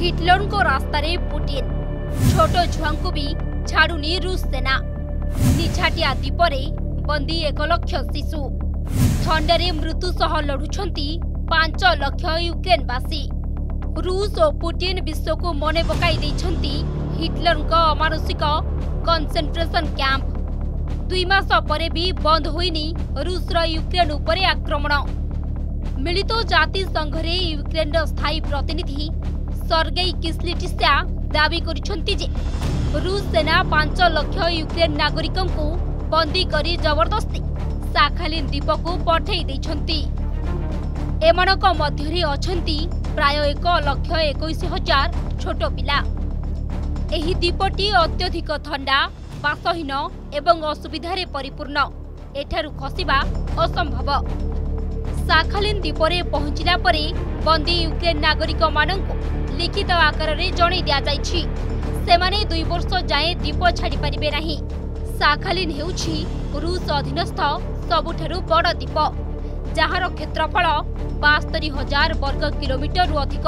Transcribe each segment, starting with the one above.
Hitler को रास्ता रे पुटिन छोट छुआ को भी छाड़ुनी रूस सेना निछाटिया द्वीपरे बंदी 1 लाख शिशु थंडे मृत्यु सह लड़ुछंती 5 लाख यूक्रेनवासी रूस और पुटिन विश्व को मने पकाई देछंती हिटलर का अमानुषिक कंसेंट्रेशन कैंप 2 मास परे भी बंद होइनी रूसर यूक्रेन उपरे आक्रमण मिलित जाति संघरे यूक्रेन स्थायी प्रतिनिधि सर्गेई किस्लिटिस्या दाबी करिसंती जे रूस सेना 5 लाख यूक्रेन नागरिकों को बंदी करी जबरदस्ती साखालिन द्वीप को पठै दैछंती एमानक मध्यरे अछंती प्राय 1,21,000 छोट पिला एही द्वीपटी अत्यधिक ठंडा बासहीन एवं असुविधारे परिपूर्ण एठारु खसिबा असंभव साखालिन द्वीपरे पहुंचिला परे बंदी यूक्रेन नागरिक मानंको लिखित आकार रे जणै दिया जायछि सेमाने 2 वर्ष जाए द्वीप छाड़ी परिबे नाही साखालिन हेउछि रूस अधीनस्थ सबुठारु बड़ द्वीप जहार क्षेत्रफल 72,000 वर्ग किलोमीटर रु अधिक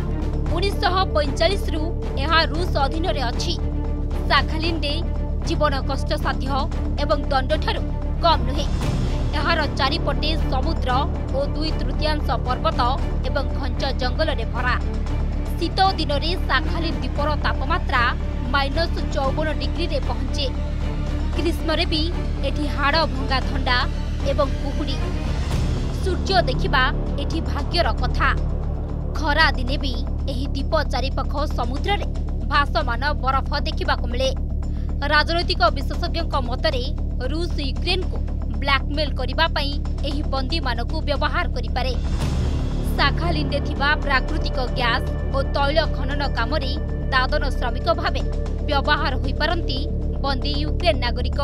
1945 रु यह रूस अधीन रे अछि साखालिन रे जीवन कष्टसाध्य एवं दंड ठारू कम नुहे यार चारिपटे समुद्र और 2/3 पर्वत एवं घंच जंगल रे भरा शीत दिन में साखालिन द्वीपर तापमात्रा -54 डिग्री रे पहुंचे ग्रीष्म रे भी एठी हाड़ भंगा थंडा एवं कुहुड़ी सूर्य देखिबा एठी भाग्यर कथा खरा दिने भी एही द्वीप चारिपाख समुद्र रे भासमान बरफ देखा मिले राजनैतिक विशेषज्ञों मतरे रूस यूक्रेन को ब्लैकमेल करिबा पई एही बंदी मानकु व्यवहार करिपारे साखालिन रे थिबा प्राकृतिक गैस और तैल खनन काम दादन श्रमिक भावे व्यवहार होई पारंती बंदी यूक्रेन नागरिक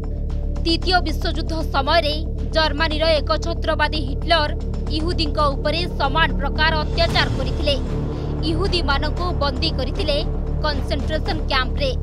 तृतीय विश्वयुद्ध समय जर्मनी एकछत्रवादी हिटलर इहुदी उपरे समान प्रकार अत्याचार करथिले इहुदी मानकु बंदी करथिले कंसेंट्रेशन कैंप रे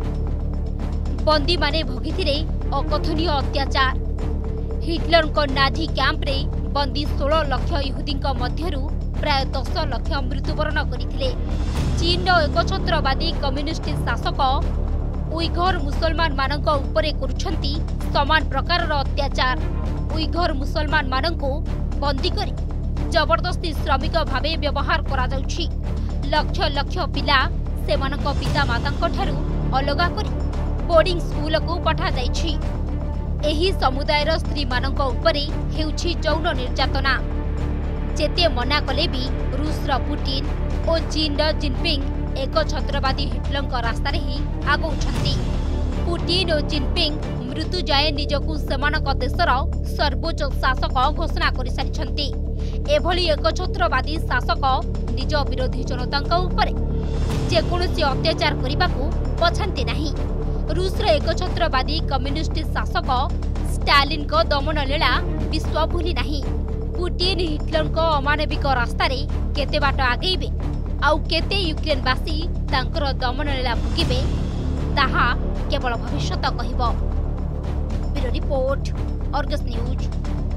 बंदी माने भोगिथिले अकथनीय अत्याचार हिटलर को नाजी कैंप रे बंदी 16 लाख इहुदी मध्यरु प्राय 10 लाख मृत्युवरण करथिले चीन एकछत्रवादी कम्युनिस्ट शासक उइघर मुसलमान मानक उपरे करुछंती समान प्रकार अत्याचार उइघर मुसलमान मानको बंदी करी जबरदस्ती श्रमिक भावे व्यवहार करा जाउछि लक्ष लक्ष पिला सेमानक पिता मातांक ठारू अलगा करी बोर्डिंग स्कूल को पठा जाइछि एही समुदायर स्त्री मानक उपरे हेउछि यौन निर्यातना जेते मना कले भी रूसर पुटिन और चीनर जिनपिंग एकछत्रवादी हिटलर रास्ता ही आगौछंती पुटिन और जिनपिंग मृत्यु जाए निजकु सेमानक देशर सर्वोच्च शासक घोषणा कर सारिछंती एभली एकछत्रवादी शासक निज विरोधी जनता उपरे जेकोसी अत्याचार करने पछांती नहीं रूसर एकछत्रवादी कम्युनिस्ट शासक स्टालिन को दमन लीला विश्व भूली नहीं पुटिन हिटलर को अमानविक रास्ता रे केते बाट आगेबे आउ केते यूक्रेनवासी तांकर दमन लीला भोगिबे ताहा केवल भविष्यत कहिबो। Bureau report, Argus news.